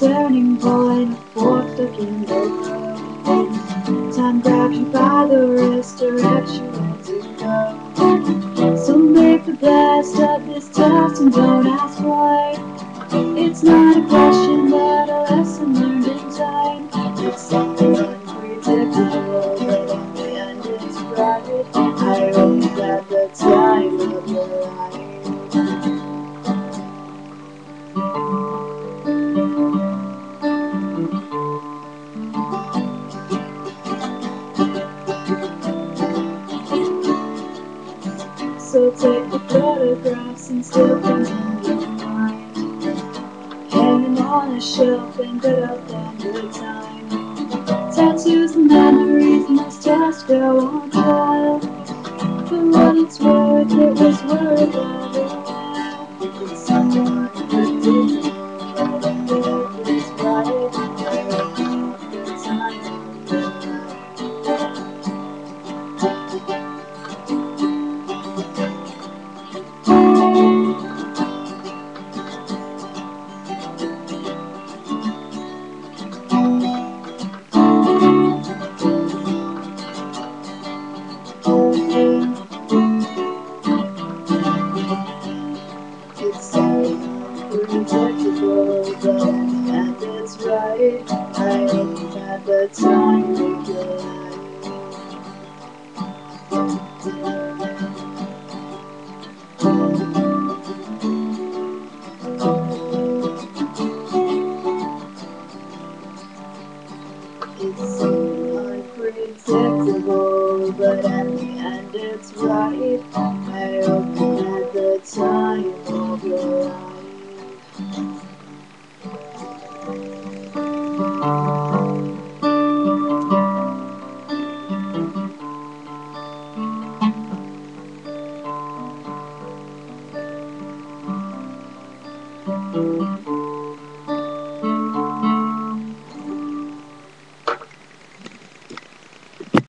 turning point, fork stuck in the road. Time grabs you by the wrist, directs you where to go. So make the best of this test and don't ask why. It's not a question, but a lesson learned in time. It's something unpredictable, but in the end it's right. I hope at the time of your life. So take the photographs and still things in your mind, hanging on a shelf and good up and good time. Tattoos and memories must just go on trial. For what it's worth, it was worth all the while. It's something unpredictable, but in the end it's right. I hope the time of your It's so unpredictable, but in the end it's right. I hope you've had the time of your life. It's so unpredictable, but in the end it's right. I hope you had the time of your life.